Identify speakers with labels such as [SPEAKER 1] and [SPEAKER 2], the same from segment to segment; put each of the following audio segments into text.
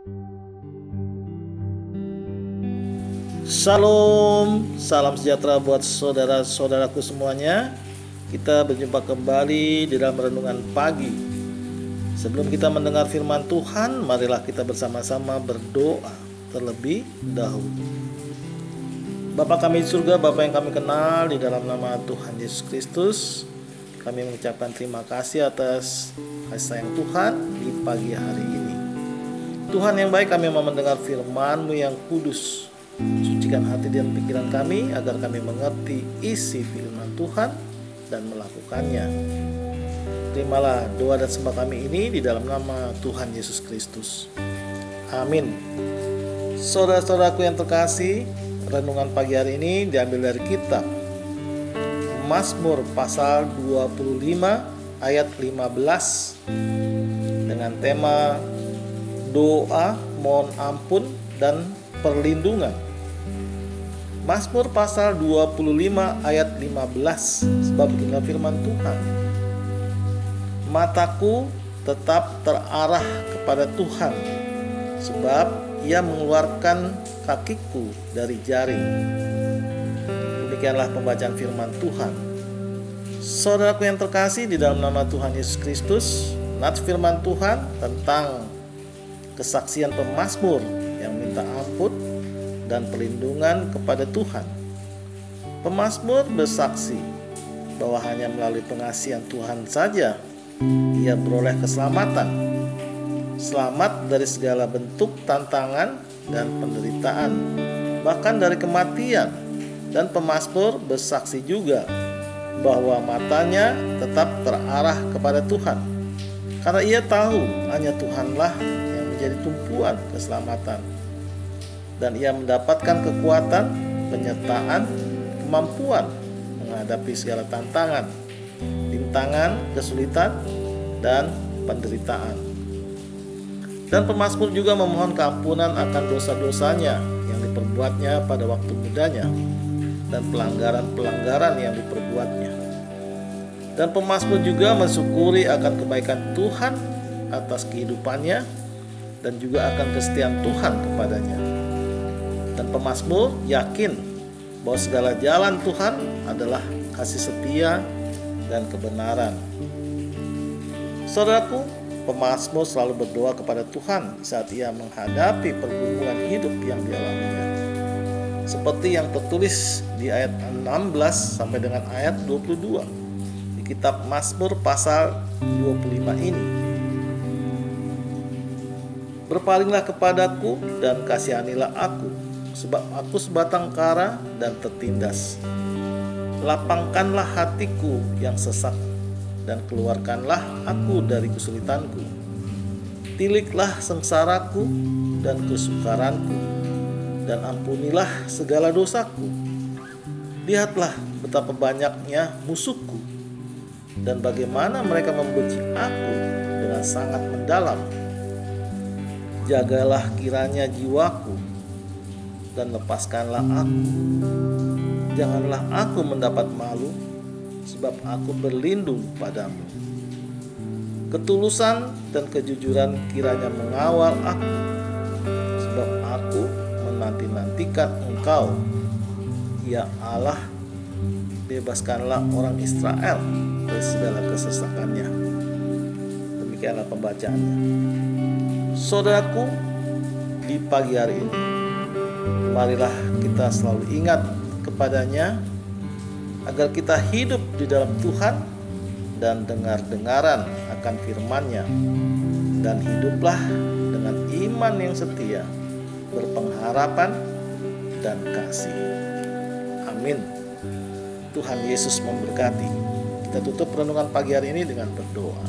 [SPEAKER 1] Shalom, salam sejahtera buat saudara-saudaraku semuanya. Kita berjumpa kembali di dalam renungan pagi. Sebelum kita mendengar firman Tuhan, marilah kita bersama-sama berdoa terlebih dahulu. Bapa kami di surga, Bapa yang kami kenal, di dalam nama Tuhan Yesus Kristus, kami mengucapkan terima kasih atas kasih sayang Tuhan di pagi hari ini. Tuhan yang baik, kami mau mendengar firman-Mu yang kudus. Sucikan hati dan pikiran kami agar kami mengerti isi firman Tuhan dan melakukannya. Terimalah doa dan sembah kami ini di dalam nama Tuhan Yesus Kristus. Amin. Saudara-saudaraku yang terkasih, renungan pagi hari ini diambil dari kitab Mazmur pasal 25 ayat 15 dengan tema doa mohon ampun dan perlindungan. Mazmur pasal 25 ayat 15, sebab beginilah firman Tuhan. Mataku tetap terarah kepada Tuhan, sebab Ia mengeluarkan kakiku dari jaring. Demikianlah pembacaan firman Tuhan. Saudaraku yang terkasih, di dalam nama Tuhan Yesus Kristus, nats firman Tuhan tentang kesaksian pemazmur yang minta ampun dan perlindungan kepada Tuhan. Pemazmur bersaksi bahwa hanya melalui pengasihan Tuhan saja ia beroleh keselamatan, selamat dari segala bentuk tantangan dan penderitaan, bahkan dari kematian. Dan pemazmur bersaksi juga bahwa matanya tetap terarah kepada Tuhan, karena ia tahu hanya Tuhanlah yang menjadi tumpuan keselamatan. Dan ia mendapatkan kekuatan, penyertaan, kemampuan menghadapi segala tantangan, rintangan, kesulitan, dan penderitaan. Dan pemazmur juga memohon keampunan akan dosa-dosanya yang diperbuatnya pada waktu mudanya dan pelanggaran-pelanggaran yang diperbuatnya. Dan pemazmur juga mensyukuri akan kebaikan Tuhan atas kehidupannya dan juga akan kesetiaan Tuhan kepadanya. Dan pemazmur yakin bahwa segala jalan Tuhan adalah kasih setia dan kebenaran. Saudaraku, pemazmur selalu berdoa kepada Tuhan saat ia menghadapi pergumulan hidup yang dialaminya. Seperti yang tertulis di ayat 16 sampai dengan ayat 22 di kitab Mazmur pasal 25 ini. Berpalinglah kepadaku dan kasihanilah aku, sebab aku sebatang kara dan tertindas. Lapangkanlah hatiku yang sesak dan keluarkanlah aku dari kesulitanku. Tiliklah sengsaraku dan kesukaranku dan ampunilah segala dosaku. Lihatlah betapa banyaknya musuhku dan bagaimana mereka membenci aku dengan sangat mendalam. Jagalah kiranya jiwaku dan lepaskanlah aku. Janganlah aku mendapat malu, sebab aku berlindung padamu. Ketulusan dan kejujuran kiranya mengawal aku, sebab aku menanti-nantikan Engkau. Ya Allah, bebaskanlah orang Israel dari segala kesesakannya. Demikianlah pembacaannya. Saudaraku, di pagi hari ini, marilah kita selalu ingat kepadanya agar kita hidup di dalam Tuhan dan dengar-dengaran akan firman-Nya, dan hiduplah dengan iman yang setia, berpengharapan dan kasih. Amin. Tuhan Yesus memberkati. Kita tutup renungan pagi hari ini dengan berdoa.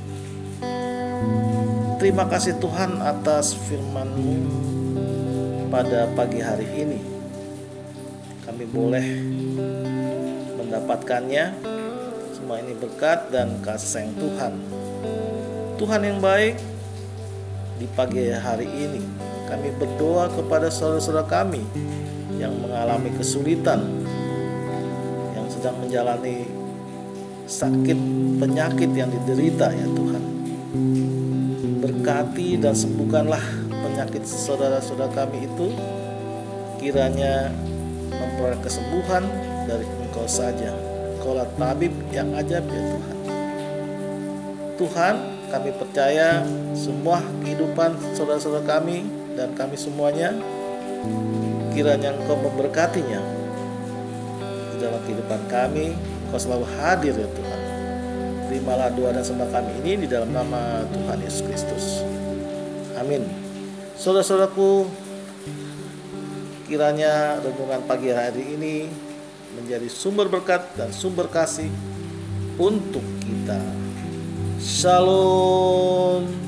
[SPEAKER 1] Terima kasih Tuhan atas firman-Mu pada pagi hari ini. Kami boleh mendapatkannya. Semua ini berkat dan kasih sayang Tuhan. Tuhan yang baik, di pagi hari ini kami berdoa kepada saudara-saudara kami yang mengalami kesulitan, yang sedang menjalani sakit penyakit yang diderita ya Tuhan. Berkati dan sembuhkanlah penyakit saudara-saudara kami itu, kiranya memperoleh kesembuhan dari Engkau saja. Engkaulah tabib yang ajaib ya Tuhan. Tuhan, kami percaya semua kehidupan saudara-saudara kami dan kami semuanya, kiranya Engkau memberkatinya di dalam kehidupan kami. Engkau selalu hadir ya Tuhan. Terimalah doa dan sembah kami ini di dalam nama Tuhan Yesus Kristus. Amin. Saudara-saudaraku, kiranya renungan pagi hari ini menjadi sumber berkat dan sumber kasih untuk kita. Shalom.